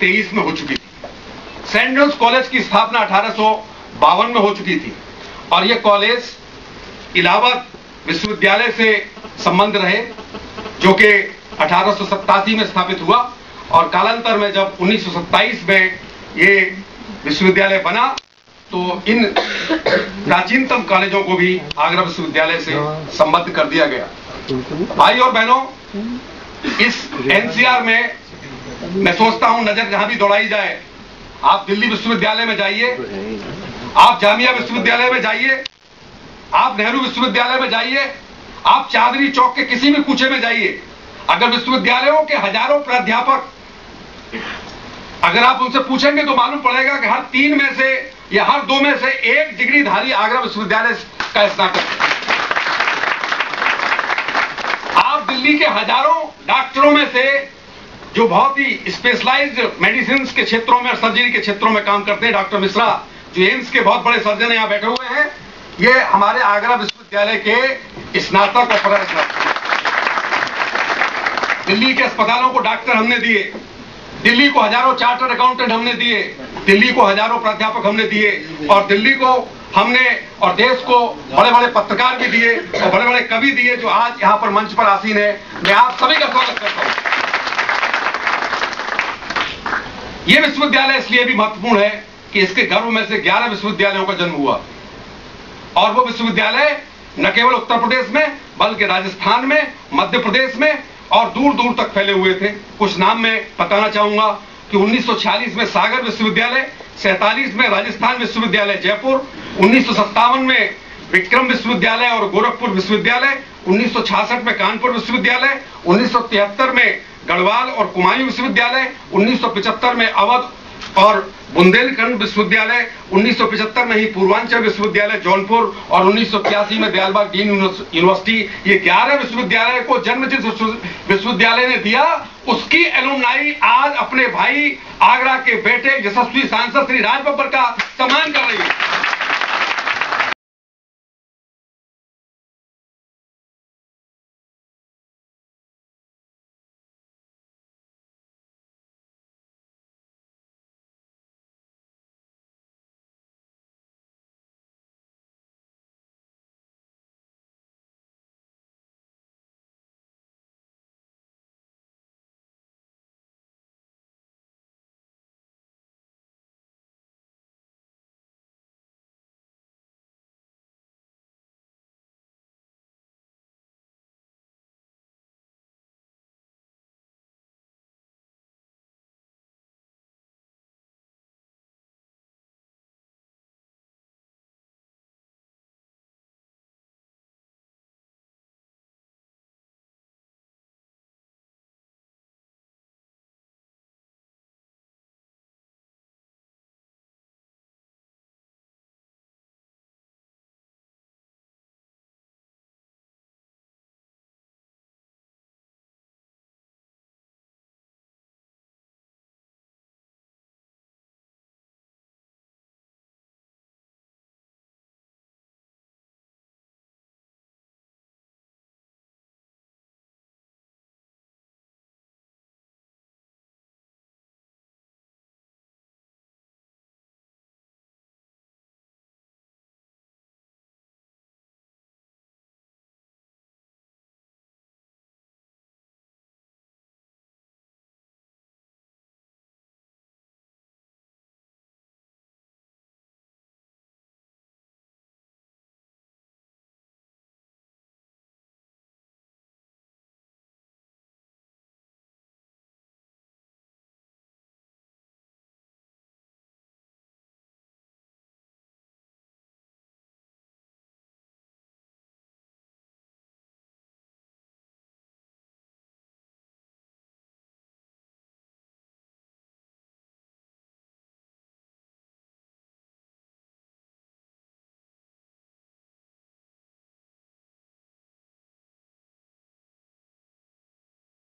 1823 में हो चुकी थी। सेंट जॉन्स कॉलेज की स्थापना 1852 में हो चुकी थी और यह कॉलेज इलाहाबाद विश्वविद्यालय से संबंध रहे, जो कि 1887 में स्थापित हुआ और कालांतर में जब 1927 में ये विश्वविद्यालय बना तो इन प्राचीनतम कॉलेजों को भी आगरा विश्वविद्यालय से संबद्ध कर दिया गया। भाई और बहनों, इस एनसीआर में मैं सोचता हूं नजर जहां भी दौड़ाई जाए, आप दिल्ली विश्वविद्यालय में जाइए, आप जामिया विश्वविद्यालय में जाइए, आप नेहरू विश्वविद्यालय में जाइए, आप चांदनी चौक के किसी भी कूचे में जाइए, अगर विश्वविद्यालयों के हजारों प्राध्यापक अगर आप उनसे पूछेंगे तो मालूम पड़ेगा कि हर 3 में से या हर 2 में से एक डिग्रीधारी आगरा विश्वविद्यालय का स्नातक है। आप दिल्ली के हजारों डॉक्टरों में से जो बहुत ही स्पेशलाइज्ड मेडिसिन के क्षेत्रों में और सर्जरी के क्षेत्रों में काम करते हैं, डॉक्टर मिश्रा जो एम्स के बहुत बड़े सर्जन यहाँ बैठे हुए हैं, ये हमारे आगरा विश्वविद्यालय के स्नातक और परास्नातक। दिल्ली के अस्पतालों को डॉक्टर हमने दिए, दिल्ली को हजारों चार्टर्ड अकाउंटेंट हमने दिए, दिल्ली को हजारों प्राध्यापक हमने दिए और दिल्ली को हमने और देश को बड़े बड़े पत्रकार भी दिए और बड़े बड़े कवि दिए जो आज यहाँ पर मंच पर आसीन है। मैं आप सभी का स्वागत करता हूँ। यह विश्वविद्यालय इसलिए भी महत्वपूर्ण है कि इसके गर्भ में से 11 विश्वविद्यालयों का जन्म हुआ और वो विश्वविद्यालय न केवल उत्तर प्रदेश में बल्कि राजस्थान में, मध्य प्रदेश में और दूर दूर तक फैले हुए थे। कुछ नाम मैं बताना चाहूंगा कि 1946 में सागर विश्वविद्यालय, 47 में राजस्थान विश्वविद्यालय जयपुर, 1957 में विक्रम विश्वविद्यालय और गोरखपुर विश्वविद्यालय, 1966 में कानपुर विश्वविद्यालय, 1973 में गढ़वाल और कुमायूं विश्वविद्यालय, 1975 में अवध और बुंदेलखंड विश्वविद्यालय, 1975 में ही पूर्वांचल विश्वविद्यालय जौनपुर और 1981 में दयालबाग डीन यूनिवर्सिटी। ये 11 विश्वविद्यालय को जन्म जिस विश्वविद्यालय ने दिया उसकी एलुमनाई आज अपने भाई आगरा के बेटे यशस्वी सांसद श्री राज बब्बर का सम्मान कर रही है।